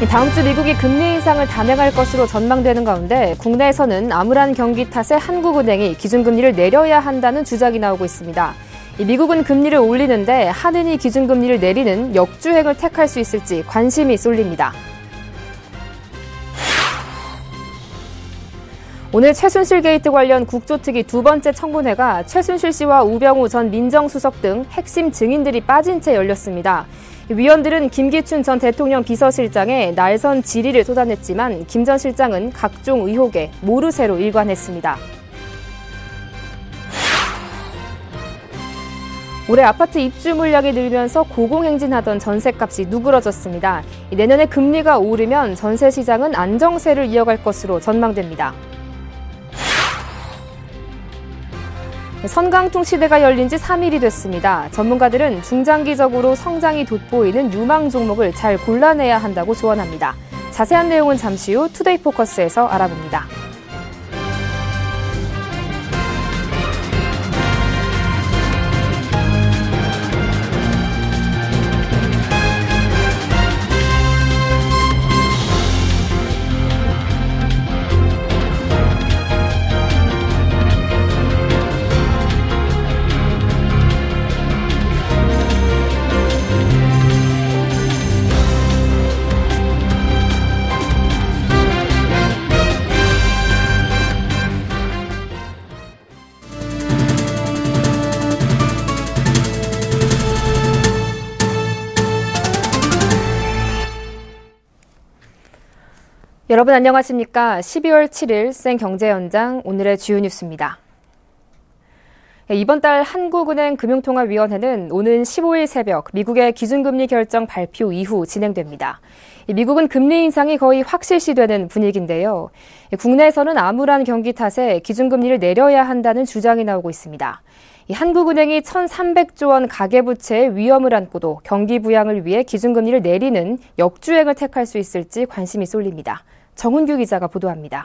다음 주 미국이 금리 인상을 단행할 것으로 전망되는 가운데 국내에서는 암울한 경기 탓에 한국은행이 기준금리를 내려야 한다는 주장이 나오고 있습니다. 미국은 금리를 올리는데 한은이 기준금리를 내리는 역주행을 택할 수 있을지 관심이 쏠립니다. 오늘 최순실 게이트 관련 국조특위 두 번째 청문회가 최순실 씨와 우병우 전 민정수석 등 핵심 증인들이 빠진 채 열렸습니다. 위원들은 김기춘 전 대통령 비서실장의 날선 질의를 쏟아냈지만 김 전 실장은 각종 의혹에 모르쇠로 일관했습니다. 올해 아파트 입주 물량이 늘면서 고공행진하던 전셋값이 누그러졌습니다. 내년에 금리가 오르면 전세 시장은 안정세를 이어갈 것으로 전망됩니다. 선강통 시대가 열린 지 3일이 됐습니다. 전문가들은 중장기적으로 성장이 돋보이는 유망 종목을 잘 골라내야 한다고 조언합니다. 자세한 내용은 잠시 후 투데이 포커스에서 알아봅니다. 여러분 안녕하십니까? 12월 7일 생경제연장 오늘의 주요 뉴스입니다. 이번 달 한국은행 금융통화위원회는 오는 15일 새벽 미국의 기준금리 결정 발표 이후 진행됩니다. 미국은 금리 인상이 거의 확실시되는 분위기인데요. 국내에서는 암울한 경기 탓에 기준금리를 내려야 한다는 주장이 나오고 있습니다. 한국은행이 1,300조 원 가계부채의 위험을 안고도 경기 부양을 위해 기준금리를 내리는 역주행을 택할 수 있을지 관심이 쏠립니다. 정훈규 기자가 보도합니다.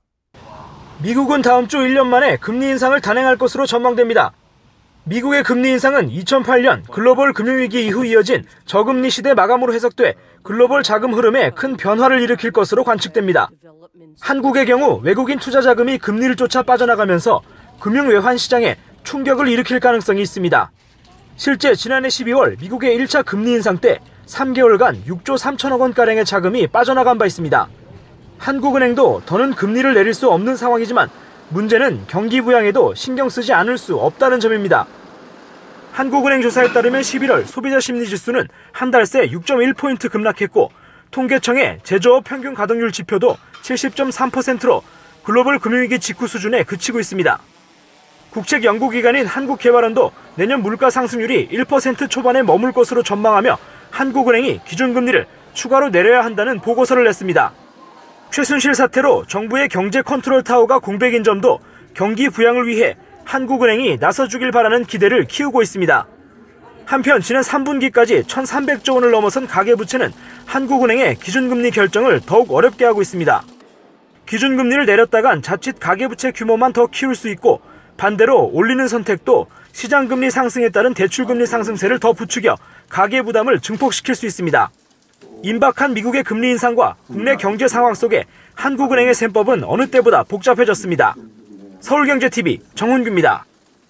미국은 다음 주 1년 만에 금리 인상을 단행할 것으로 전망됩니다. 미국의 금리 인상은 2008년 글로벌 금융위기 이후 이어진 저금리 시대 마감으로 해석돼 글로벌 자금 흐름에 큰 변화를 일으킬 것으로 관측됩니다. 한국의 경우 외국인 투자 자금이 금리를 쫓아 빠져나가면서 금융 외환 시장에 충격을 일으킬 가능성이 있습니다. 실제 지난해 12월 미국의 1차 금리 인상 때 3개월간 6조 3천억 원가량의 자금이 빠져나간 바 있습니다. 한국은행도 더는 금리를 내릴 수 없는 상황이지만 문제는 경기 부양에도 신경 쓰지 않을 수 없다는 점입니다. 한국은행 조사에 따르면 11월 소비자 심리지수는 한 달 새 6.1포인트 급락했고 통계청의 제조업 평균 가동률 지표도 70.3%로 글로벌 금융위기 직후 수준에 그치고 있습니다. 국책연구기관인 한국개발원도 내년 물가 상승률이 1% 초반에 머물 것으로 전망하며 한국은행이 기준금리를 추가로 내려야 한다는 보고서를 냈습니다. 최순실 사태로 정부의 경제 컨트롤 타워가 공백인 점도 경기 부양을 위해 한국은행이 나서주길 바라는 기대를 키우고 있습니다. 한편 지난 3분기까지 1,300조 원을 넘어선 가계부채는 한국은행의 기준금리 결정을 더욱 어렵게 하고 있습니다. 기준금리를 내렸다간 자칫 가계부채 규모만 더 키울 수 있고 반대로 올리는 선택도 시장금리 상승에 따른 대출금리 상승세를 더 부추겨 가계부담을 증폭시킬 수 있습니다. 임박한 미국의 금리 인상과 국내 경제 상황 속에 한국은행의 셈법은 어느 때보다 복잡해졌습니다. 서울경제TV 정훈규입니다.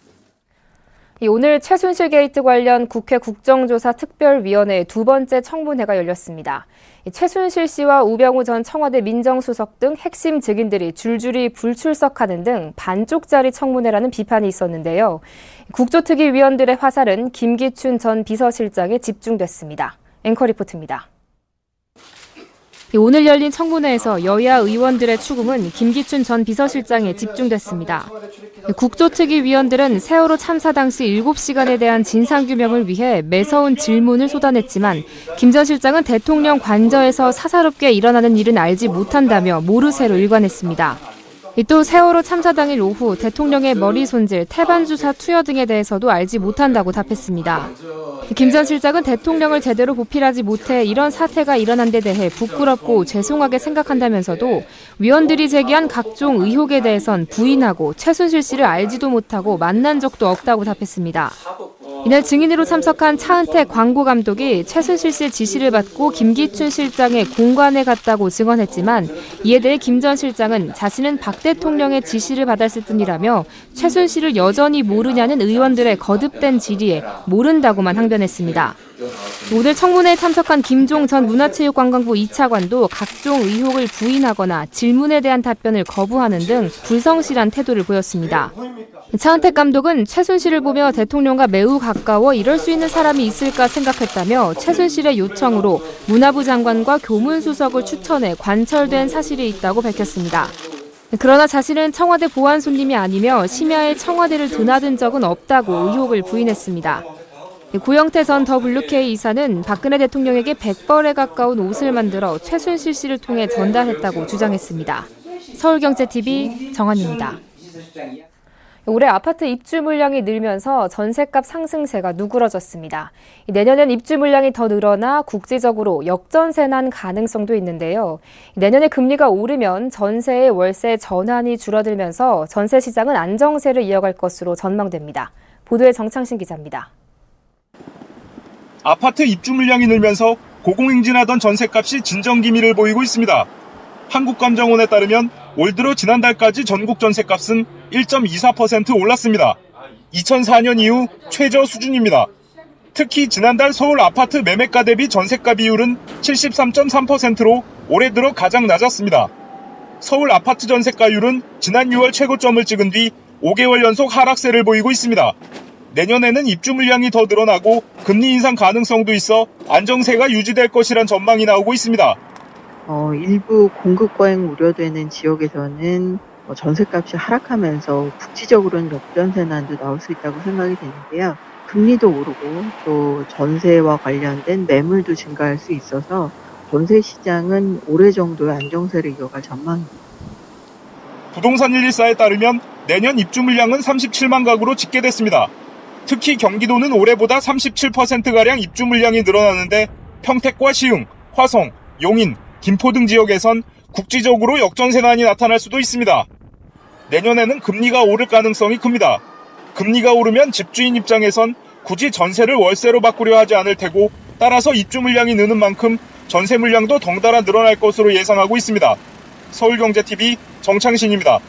오늘 최순실 게이트 관련 국회 국정조사 특별위원회 두 번째 청문회가 열렸습니다. 최순실 씨와 우병우 전 청와대 민정수석 등 핵심 증인들이 줄줄이 불출석하는 등 반쪽짜리 청문회라는 비판이 있었는데요. 국조특위 위원들의 화살은 김기춘 전 비서실장에 집중됐습니다. 앵커 리포트입니다. 오늘 열린 청문회에서 여야 의원들의 추궁은 김기춘 전 비서실장에 집중됐습니다. 국조특위 위원들은 세월호 참사 당시 7시간에 대한 진상규명을 위해 매서운 질문을 쏟아냈지만 김 전 실장은 대통령 관저에서 사사롭게 일어나는 일은 알지 못한다며 모르쇠로 일관했습니다. 또 세월호 참사 당일 오후 대통령의 머리 손질, 태반주사 투여 등에 대해서도 알지 못한다고 답했습니다. 김 전 실장은 대통령을 제대로 보필하지 못해 이런 사태가 일어난 데 대해 부끄럽고 죄송하게 생각한다면서도 위원들이 제기한 각종 의혹에 대해선 부인하고 최순실 씨를 알지도 못하고 만난 적도 없다고 답했습니다. 이날 증인으로 참석한 차은택 광고감독이 최순실 씨의 지시를 받고 김기춘 실장의 공관에 갔다고 증언했지만 이에 대해 김 전 실장은 자신은 박 대통령의 지시를 받았을 뿐이라며 최순실을 여전히 모르냐는 의원들의 거듭된 질의에 모른다고만 항변했습니다. 오늘 청문회에 참석한 김종 전 문화체육관광부 2차관도 각종 의혹을 부인하거나 질문에 대한 답변을 거부하는 등 불성실한 태도를 보였습니다. 차은택 감독은 최순실을 보며 대통령과 매우 가까워 이럴 수 있는 사람이 있을까 생각했다며 최순실의 요청으로 문화부 장관과 교문수석을 추천해 관철된 사실이 있다고 밝혔습니다. 그러나 자신은 청와대 보안 손님이 아니며 심야에 청와대를 드나든 적은 없다고 의혹을 부인했습니다. 고영태 전 더블유K 이사는 박근혜 대통령에게 100벌에 가까운 옷을 만들어 최순실 씨를 통해 전달했다고 주장했습니다. 서울경제TV 정한입니다. 올해 아파트 입주 물량이 늘면서 전셋값 상승세가 누그러졌습니다. 내년엔 입주 물량이 더 늘어나 국지적으로 역전세 난 가능성도 있는데요. 내년에 금리가 오르면 전세의 월세 전환이 줄어들면서 전세 시장은 안정세를 이어갈 것으로 전망됩니다. 보도에 정창신 기자입니다. 아파트 입주 물량이 늘면서 고공행진하던 전셋값이 진정 기미를 보이고 있습니다. 한국감정원에 따르면 올 들어 지난달까지 전국 전셋값은 1.24% 올랐습니다. 2004년 이후 최저 수준입니다. 특히 지난달 서울 아파트 매매가 대비 전셋가 비율은 73.3%로 올해 들어 가장 낮았습니다. 서울 아파트 전셋가율은 지난 6월 최고점을 찍은 뒤 5개월 연속 하락세를 보이고 있습니다. 내년에는 입주 물량이 더 늘어나고 금리 인상 가능성도 있어 안정세가 유지될 것이란 전망이 나오고 있습니다. 일부 공급 과잉 우려되는 지역에서는 전셋값이 하락하면서 국지적으로는 역전세난도 나올 수 있다고 생각이 되는데요. 금리도 오르고 또 전세와 관련된 매물도 증가할 수 있어서 전세 시장은 올해 정도의 안정세를 이어갈 전망입니다. 부동산 114에 따르면 내년 입주 물량은 37만 가구로 집계됐습니다. 특히 경기도는 올해보다 37%가량 입주 물량이 늘어나는데 평택과 시흥, 화성, 용인, 김포 등 지역에선 국지적으로 역전세난이 나타날 수도 있습니다. 내년에는 금리가 오를 가능성이 큽니다. 금리가 오르면 집주인 입장에선 굳이 전세를 월세로 바꾸려 하지 않을 테고 따라서 입주 물량이 느는 만큼 전세 물량도 덩달아 늘어날 것으로 예상하고 있습니다. 서울경제TV 정창신입니다.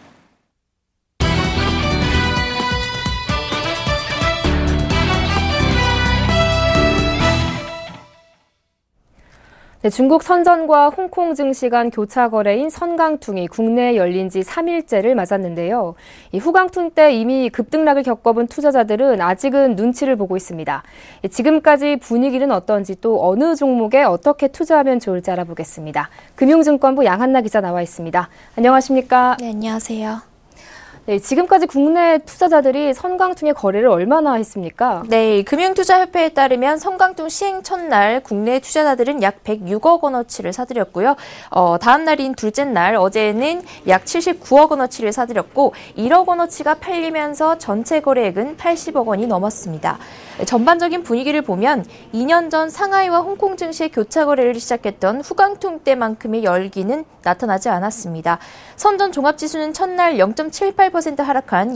중국 선전과 홍콩 증시 간 교차 거래인 선강퉁이 국내에 열린 지 3일째를 맞았는데요. 이 후강퉁 때 이미 급등락을 겪어본 투자자들은 아직은 눈치를 보고 있습니다. 지금까지 분위기는 어떤지 또 어느 종목에 어떻게 투자하면 좋을지 알아보겠습니다. 금융증권부 양한나 기자 나와 있습니다. 안녕하십니까? 네, 안녕하세요. 네, 지금까지 국내 투자자들이 선강퉁의 거래를 얼마나 했습니까? 네, 금융투자협회에 따르면 선강퉁 시행 첫날 국내 투자자들은 약 106억 원어치를 사들였고요. 다음 날인 둘째 날 어제는 약 79억 원어치를 사들였고 1억 원어치가 팔리면서 전체 거래액은 80억 원이 넘었습니다. 전반적인 분위기를 보면 2년 전 상하이와 홍콩 증시의 교차 거래를 시작했던 후강퉁 때만큼의 열기는 나타나지 않았습니다. 선전 종합지수는 첫날 0.78% 하락한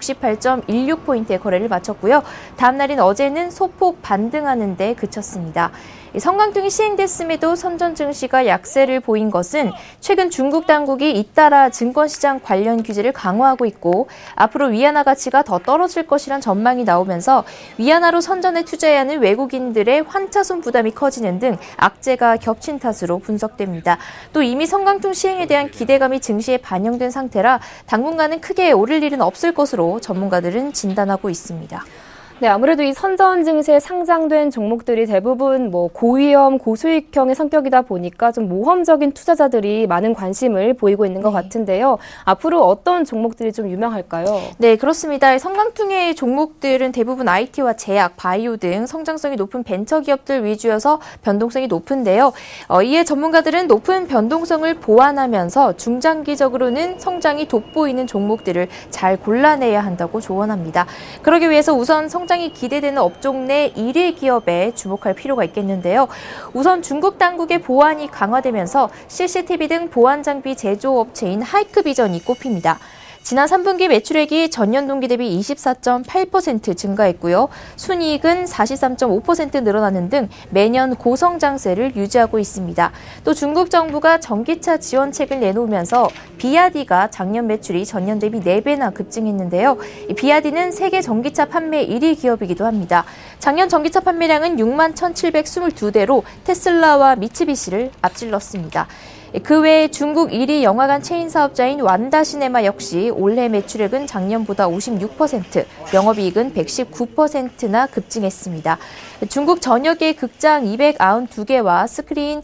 2068.16포인트의 거래를 마쳤고요. 다음 날인 어제는 소폭 반등하는 데 그쳤습니다. 선강퉁이 시행됐음에도 선전 증시가 약세를 보인 것은 최근 중국 당국이 잇따라 증권시장 관련 규제를 강화하고 있고 앞으로 위안화 가치가 더 떨어질 것이란 전망이 나오면서 위안화로 선전에 투자해야 하는 외국인들의 환차손 부담이 커지는 등 악재가 겹친 탓으로 분석됩니다. 또 이미 선강퉁 시행에 대한 기대감이 증시에 반영된 상태라 당분간은 크게 오를 일은 없을 것으로 전문가들은 진단하고 있습니다. 네, 아무래도 이 선전 증시에 상장된 종목들이 대부분 고위험, 고수익형의 성격이다 보니까 좀 모험적인 투자자들이 많은 관심을 보이고 있는 것 같은데요. 앞으로 어떤 종목들이 좀 유명할까요? 네, 그렇습니다. 선강퉁의 종목들은 대부분 IT와 제약, 바이오 등 성장성이 높은 벤처 기업들 위주여서 변동성이 높은데요. 이에 전문가들은 높은 변동성을 보완하면서 중장기적으로는 성장이 돋보이는 종목들을 잘 골라내야 한다고 조언합니다. 그러기 위해서 우선 성장이 기대되는 업종 내 1위 기업에 주목할 필요가 있겠는데요. 우선 중국 당국의 보안이 강화되면서 CCTV 등 보안 장비 제조업체인 하이크비전이 꼽힙니다. 지난 3분기 매출액이 전년 동기 대비 24.8% 증가했고요. 순이익은 43.5% 늘어나는 등 매년 고성장세를 유지하고 있습니다. 또 중국 정부가 전기차 지원책을 내놓으면서 비아디가 작년 매출이 전년 대비 4배나 급증했는데요. 비아디는 세계 전기차 판매 1위 기업이기도 합니다. 작년 전기차 판매량은 6만 1,722대로 테슬라와 미츠비시를 앞질렀습니다. 그 외에 중국 1위 영화관 체인 사업자인 완다시네마 역시 올해 매출액은 작년보다 56%, 영업이익은 119%나 급증했습니다. 중국 전역의 극장 292개와 스크린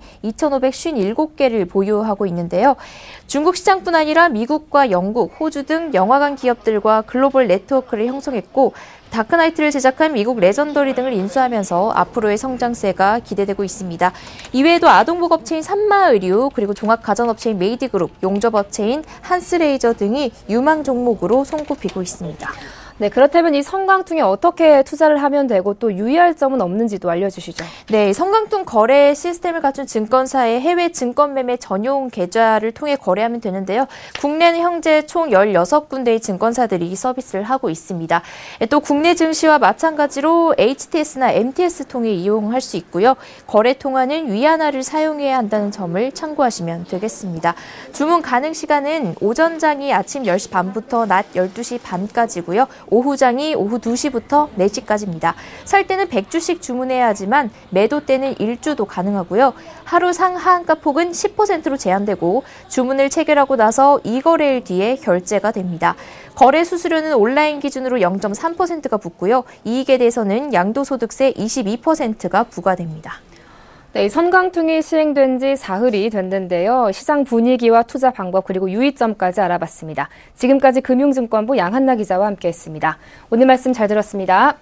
2,557개를 보유하고 있는데요. 중국 시장뿐 아니라 미국과 영국, 호주 등 영화관 기업들과 글로벌 네트워크를 형성했고 다크나이트를 제작한 미국 레전더리 등을 인수하면서 앞으로의 성장세가 기대되고 있습니다. 이외에도 아동복업체인 산마의류, 그리고 종합가전업체인 메이드그룹, 용접업체인 한스레이저 등이 유망 종목으로 손꼽히고 있습니다. 네, 그렇다면 이 성강퉁에 어떻게 투자를 하면 되고 또 유의할 점은 없는지도 알려주시죠. 네, 성강퉁 거래 시스템을 갖춘 증권사의 해외 증권 매매 전용 계좌를 통해 거래하면 되는데요. 국내는 현재 총 16군데의 증권사들이 서비스를 하고 있습니다. 또 국내 증시와 마찬가지로 HTS나 MTS 통해 이용할 수 있고요. 거래 통화는 위안화를 사용해야 한다는 점을 참고하시면 되겠습니다. 주문 가능 시간은 오전장이 아침 10시 반부터 낮 12시 반까지고요. 오후장이 오후 2시부터 4시까지입니다. 살 때는 100주씩 주문해야 하지만 매도 때는 1주도 가능하고요. 하루 상하한가 폭은 10%로 제한되고 주문을 체결하고 나서 2거래일 뒤에 결제가 됩니다. 거래 수수료는 온라인 기준으로 0.3%가 붙고요. 이익에 대해서는 양도소득세 22%가 부과됩니다. 네, 성강퉁이 시행된 지 사흘이 됐는데요. 시장 분위기와 투자 방법 그리고 유의점까지 알아봤습니다. 지금까지 금융증권부 양한나 기자와 함께했습니다. 오늘 말씀 잘 들었습니다.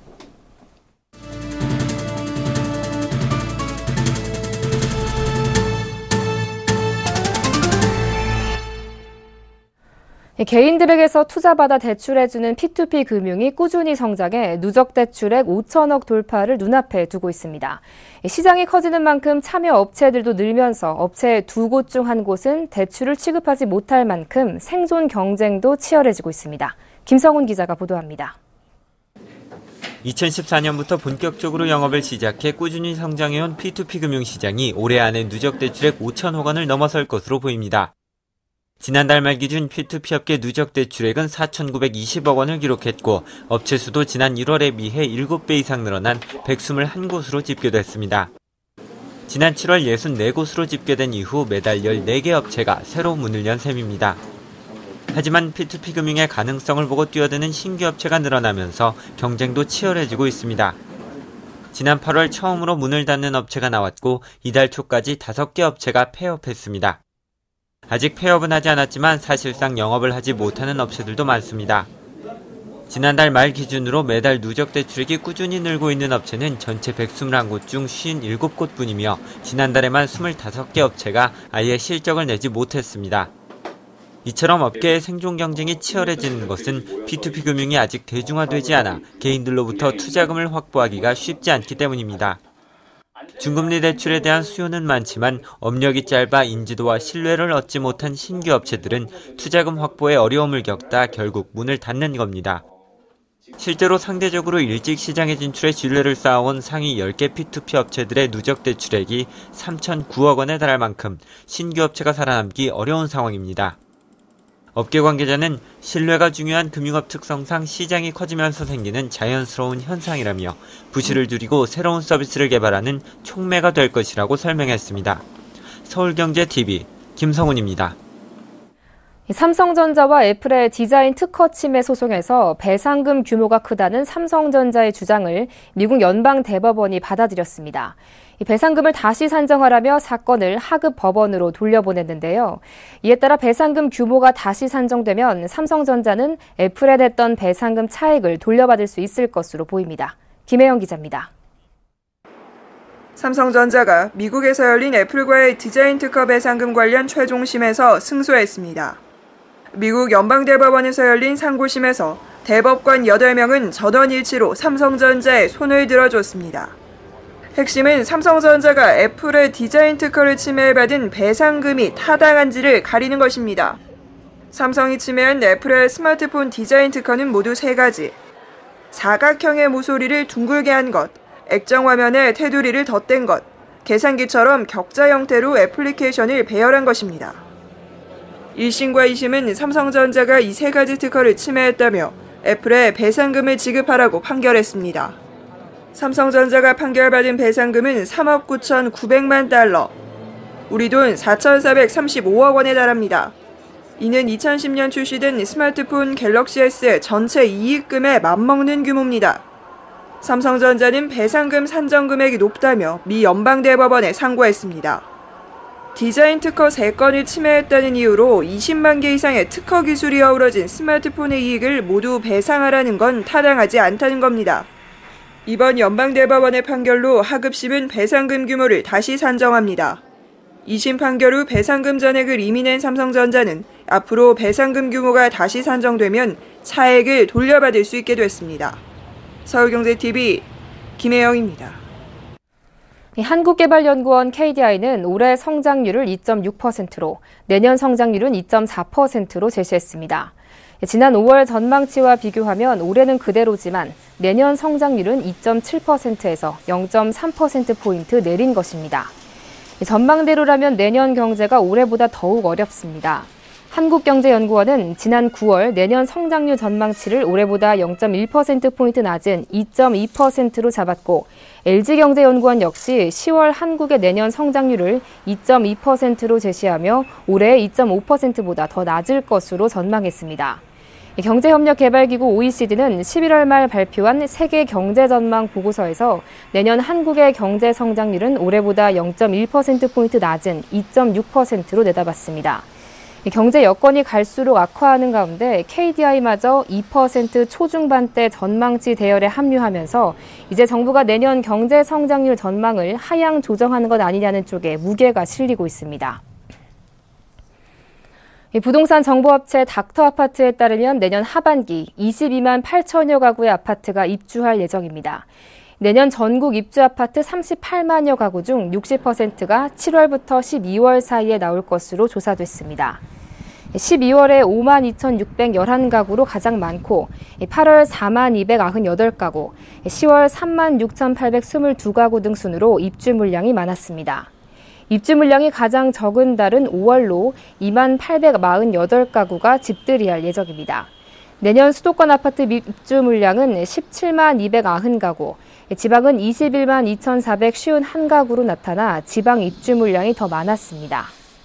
개인들에게서 투자받아 대출해주는 P2P 금융이 꾸준히 성장해 누적 대출액 5천억 돌파를 눈앞에 두고 있습니다. 시장이 커지는 만큼 참여 업체들도 늘면서 업체 2곳 중 한 곳은 대출을 취급하지 못할 만큼 생존 경쟁도 치열해지고 있습니다. 김성훈 기자가 보도합니다. 2014년부터 본격적으로 영업을 시작해 꾸준히 성장해온 P2P 금융시장이 올해 안에 누적 대출액 5천억 원을 넘어설 것으로 보입니다. 지난달 말 기준 P2P 업계 누적 대출액은 4,920억 원을 기록했고 업체 수도 지난 1월에 비해 7배 이상 늘어난 121곳으로 집계됐습니다. 지난 7월 64곳으로 집계된 이후 매달 14개 업체가 새로 문을 연 셈입니다. 하지만 P2P 금융의 가능성을 보고 뛰어드는 신규 업체가 늘어나면서 경쟁도 치열해지고 있습니다. 지난 8월 처음으로 문을 닫는 업체가 나왔고 이달 초까지 5개 업체가 폐업했습니다. 아직 폐업은 하지 않았지만 사실상 영업을 하지 못하는 업체들도 많습니다. 지난달 말 기준으로 매달 누적 대출액이 꾸준히 늘고 있는 업체는 전체 121곳 중 57곳 뿐이며 지난달에만 25개 업체가 아예 실적을 내지 못했습니다. 이처럼 업계의 생존 경쟁이 치열해지는 것은 P2P 금융이 아직 대중화되지 않아 개인들로부터 투자금을 확보하기가 쉽지 않기 때문입니다. 중금리 대출에 대한 수요는 많지만 업력이 짧아 인지도와 신뢰를 얻지 못한 신규 업체들은 투자금 확보에 어려움을 겪다 결국 문을 닫는 겁니다. 실제로 상대적으로 일찍 시장에 진출해 신뢰를 쌓아온 상위 10개 P2P 업체들의 누적 대출액이 3,009억 원에 달할 만큼 신규 업체가 살아남기 어려운 상황입니다. 업계 관계자는 신뢰가 중요한 금융업 특성상 시장이 커지면서 생기는 자연스러운 현상이라며 부실을 줄이고 새로운 서비스를 개발하는 촉매가 될 것이라고 설명했습니다. 서울경제TV 김성훈입니다. 삼성전자와 애플의 디자인 특허 침해 소송에서 배상금 규모가 크다는 삼성전자의 주장을 미국 연방대법원이 받아들였습니다. 이 배상금을 다시 산정하라며 사건을 하급 법원으로 돌려보냈는데요. 이에 따라 배상금 규모가 다시 산정되면 삼성전자는 애플에 냈던 배상금 차액을 돌려받을 수 있을 것으로 보입니다. 김혜영 기자입니다. 삼성전자가 미국에서 열린 애플과의 디자인 특허 배상금 관련 최종심에서 승소했습니다. 미국 연방대법원에서 열린 상고심에서 대법관 8명은 전원일치로 삼성전자에 손을 들어줬습니다. 핵심은 삼성전자가 애플의 디자인 특허를 침해받은 배상금이 타당한지를 가리는 것입니다. 삼성이 침해한 애플의 스마트폰 디자인 특허는 모두 3가지. 사각형의 모서리를 둥글게 한 것, 액정 화면에 테두리를 덧댄 것, 계산기처럼 격자 형태로 애플리케이션을 배열한 것입니다. 1심과 2심은 삼성전자가 이 3가지 특허를 침해했다며 애플에 배상금을 지급하라고 판결했습니다. 삼성전자가 판결받은 배상금은 3억 9,900만 달러, 우리 돈 4,435억 원에 달합니다. 이는 2010년 출시된 스마트폰 갤럭시 S 전체 이익금에 맞먹는 규모입니다. 삼성전자는 배상금 산정 금액이 높다며 미 연방대법원에 상고했습니다. 디자인 특허 3건을 침해했다는 이유로 20만 개 이상의 특허 기술이 어우러진 스마트폰의 이익을 모두 배상하라는 건 타당하지 않다는 겁니다. 이번 연방대법원의 판결로 하급심은 배상금 규모를 다시 산정합니다. 2심 판결 후 배상금 전액을 이미 낸 삼성전자는 앞으로 배상금 규모가 다시 산정되면 차액을 돌려받을 수 있게 됐습니다. 서울경제TV 김혜영입니다. 한국개발연구원 KDI는 올해 성장률을 2.6%로 내년 성장률은 2.4%로 제시했습니다. 지난 5월 전망치와 비교하면 올해는 그대로지만 내년 성장률은 2.7%에서 0.3%포인트 내린 것입니다. 전망대로라면 내년 경제가 올해보다 더욱 어렵습니다. 한국경제연구원은 지난 9월 내년 성장률 전망치를 올해보다 0.1%포인트 낮은 2.2%로 잡았고 LG경제연구원 역시 10월 한국의 내년 성장률을 2.2%로 제시하며 올해 2.5%보다 더 낮을 것으로 전망했습니다. 경제협력개발기구 OECD는 11월 말 발표한 세계 경제 전망 보고서에서 내년 한국의 경제 성장률은 올해보다 0.1%포인트 낮은 2.6%로 내다봤습니다. 경제 여건이 갈수록 악화하는 가운데 KDI마저 2% 초중반대 전망치 대열에 합류하면서 이제 정부가 내년 경제 성장률 전망을 하향 조정하는 것 아니냐는 쪽에 무게가 실리고 있습니다. 부동산 정보업체 닥터아파트에 따르면 내년 하반기 22만 8천여 가구의 아파트가 입주할 예정입니다. 내년 전국 입주 아파트 38만여 가구 중 60%가 7월부터 12월 사이에 나올 것으로 조사됐습니다. 12월에 5만 2,611가구로 가장 많고 8월 4만 298가구, 10월 3만 6,822가구 등 순으로 입주 물량이 많았습니다. 입주 물량이 가장 적은 달은 5월로 2만 848가구가 집들이할 예정입니다. 내년 수도권 아파트 입주 물량은 17만 290가구, 지방은 21만 2,451가구로 나타나 지방 입주 물량이 더 많았습니다.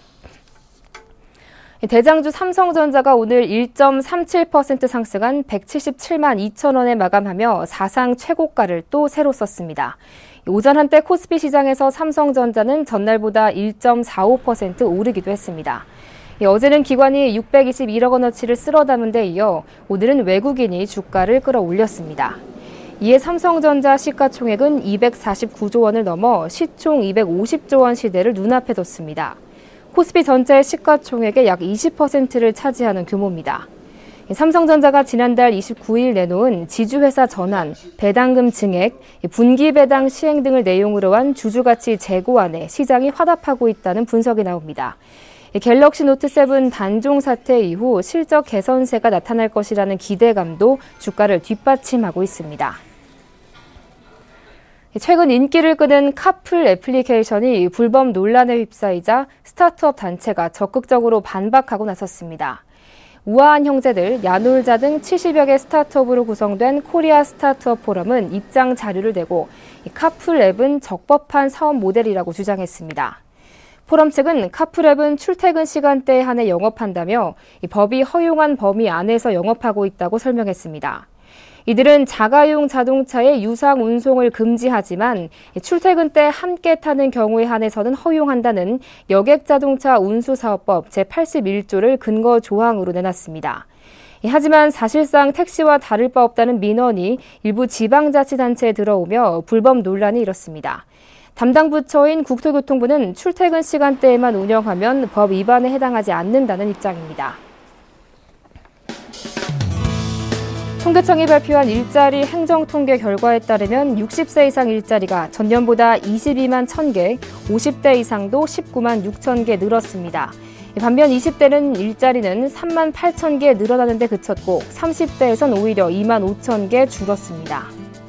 대장주 삼성전자가 오늘 1.37% 상승한 177만 2천 원에 마감하며 사상 최고가를 또 새로 썼습니다. 오전 한때 코스피 시장에서 삼성전자는 전날보다 1.45% 오르기도 했습니다. 어제는 기관이 621억 원어치를 쓸어 담은 데 이어 오늘은 외국인이 주가를 끌어올렸습니다. 이에 삼성전자 시가총액은 249조 원을 넘어 시총 250조 원 시대를 눈앞에 뒀습니다. 코스피 전체의 시가총액의 약 20%를 차지하는 규모입니다. 삼성전자가 지난달 29일 내놓은 지주회사 전환, 배당금 증액, 분기 배당 시행 등을 내용으로 한 주주가치 재고안에 시장이 화답하고 있다는 분석이 나옵니다. 갤럭시 노트 7 단종 사태 이후 실적 개선세가 나타날 것이라는 기대감도 주가를 뒷받침하고 있습니다. 최근 인기를 끄는 카풀 애플리케이션이 불법 논란에 휩싸이자 스타트업 단체가 적극적으로 반박하고 나섰습니다. 우아한 형제들, 야놀자 등 70여 개 스타트업으로 구성된 코리아 스타트업 포럼은 입장 자료를 내고 카풀 앱은 적법한 사업 모델이라고 주장했습니다. 포럼 측은 카풀 앱은 출퇴근 시간대에 한해 영업한다며 법이 허용한 범위 안에서 영업하고 있다고 설명했습니다. 이들은 자가용 자동차의 유상 운송을 금지하지만 출퇴근 때 함께 타는 경우에 한해서는 허용한다는 여객자동차 운수사업법 제81조를 근거 조항으로 내놨습니다. 하지만 사실상 택시와 다를 바 없다는 민원이 일부 지방자치단체에 들어오며 불법 논란이 일었습니다. 담당 부처인 국토교통부는 출퇴근 시간대에만 운영하면 법 위반에 해당하지 않는다는 입장입니다. 통계청이 발표한 일자리 행정통계 결과에 따르면 60세 이상 일자리가 전년보다 22만 1,000개, 50대 이상도 19만 6천 개 늘었습니다. 반면 20대는 일자리는 3만 8천 개 늘어나는 데 그쳤고 30대에선 오히려 2만 5천 개 줄었습니다.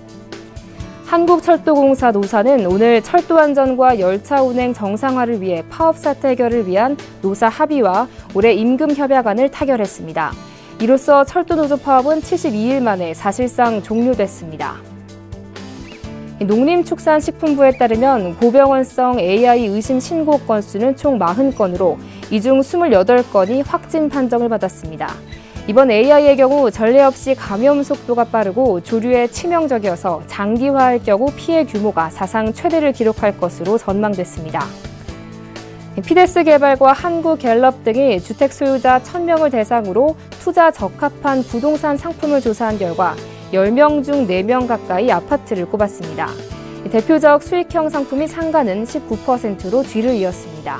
한국철도공사 노사는 오늘 철도 안전과 열차 운행 정상화를 위해 파업 사태 해결을 위한 노사 합의와 올해 임금 협약안을 타결했습니다. 이로써 철도노조 파업은 72일 만에 사실상 종료됐습니다. 농림축산식품부에 따르면 고병원성 AI 의심 신고 건수는 총 40건으로 이 중 28건이 확진 판정을 받았습니다. 이번 AI의 경우 전례 없이 감염 속도가 빠르고 조류에 치명적이어서 장기화할 경우 피해 규모가 사상 최대를 기록할 것으로 전망됐습니다. 피데스 개발과 한국갤럽 등이 주택 소유자 1,000명을 대상으로 투자 적합한 부동산 상품을 조사한 결과 10명 중 4명 가까이 아파트를 꼽았습니다. 대표적 수익형 상품인 상가는 19%로 뒤를 이었습니다.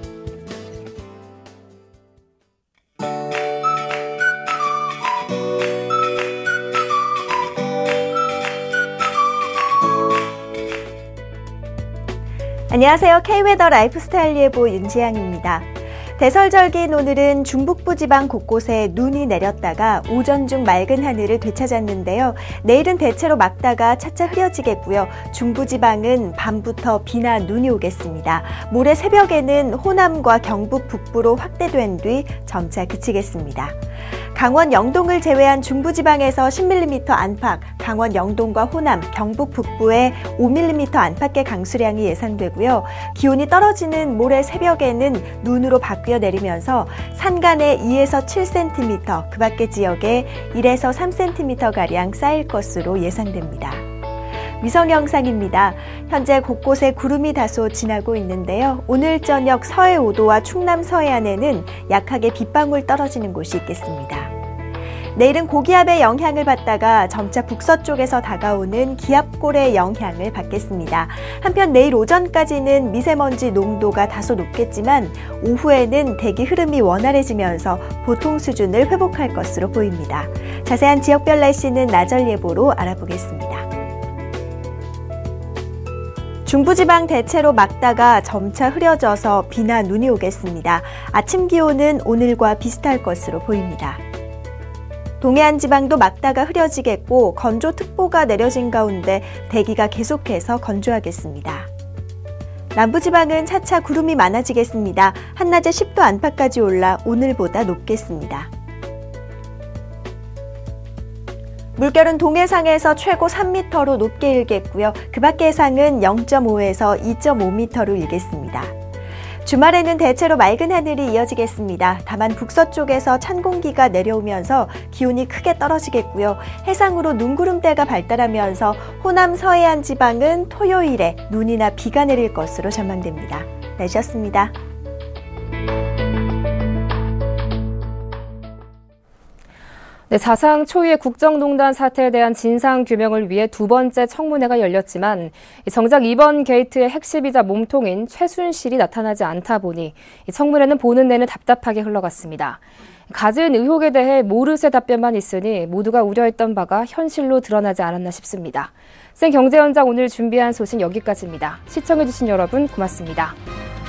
안녕하세요. K웨더 라이프스타일 예보 윤지향입니다. 대설절기인 오늘은 중북부 지방 곳곳에 눈이 내렸다가 오전 중 맑은 하늘을 되찾았는데요. 내일은 대체로 맑다가 차차 흐려지겠고요. 중부지방은 밤부터 비나 눈이 오겠습니다. 모레 새벽에는 호남과 경북 북부로 확대된 뒤 점차 그치겠습니다. 강원 영동을 제외한 중부지방에서 10mm 안팎, 강원 영동과 호남, 경북 북부에 5mm 안팎의 강수량이 예상되고요. 기온이 떨어지는 모레 새벽에는 눈으로 바뀌어 내리면서 산간에 2에서 7cm, 그 밖의 지역에 1에서 3cm가량 쌓일 것으로 예상됩니다. 위성 영상입니다. 현재 곳곳에 구름이 다소 지나고 있는데요. 오늘 저녁 서해 5도와 충남 서해안에는 약하게 빗방울 떨어지는 곳이 있겠습니다. 내일은 고기압의 영향을 받다가 점차 북서쪽에서 다가오는 기압골의 영향을 받겠습니다. 한편 내일 오전까지는 미세먼지 농도가 다소 높겠지만 오후에는 대기 흐름이 원활해지면서 보통 수준을 회복할 것으로 보입니다. 자세한 지역별 날씨는 나절 예보로 알아보겠습니다. 중부지방 대체로 맑다가 점차 흐려져서 비나 눈이 오겠습니다. 아침 기온은 오늘과 비슷할 것으로 보입니다. 동해안 지방도 맑다가 흐려지겠고 건조특보가 내려진 가운데 대기가 계속해서 건조하겠습니다. 남부지방은 차차 구름이 많아지겠습니다. 한낮에 10도 안팎까지 올라 오늘보다 높겠습니다. 물결은 동해상에서 최고 3m로 높게 일겠고요. 그 밖의 해상은 0.5에서 2.5m로 일겠습니다. 주말에는 대체로 맑은 하늘이 이어지겠습니다. 다만 북서쪽에서 찬 공기가 내려오면서 기온이 크게 떨어지겠고요. 해상으로 눈구름대가 발달하면서 호남 서해안 지방은 토요일에 눈이나 비가 내릴 것으로 전망됩니다. 날씨였습니다. 네, 사상 초유의 국정농단 사태에 대한 진상규명을 위해 두 번째 청문회가 열렸지만 정작 이번 게이트의 핵심이자 몸통인 최순실이 나타나지 않다 보니 청문회는 보는 내내 답답하게 흘러갔습니다. 갖은 의혹에 대해 모르쇠 답변만 있으니 모두가 우려했던 바가 현실로 드러나지 않았나 싶습니다. 생경제현장 오늘 준비한 소식 여기까지입니다. 시청해주신 여러분 고맙습니다.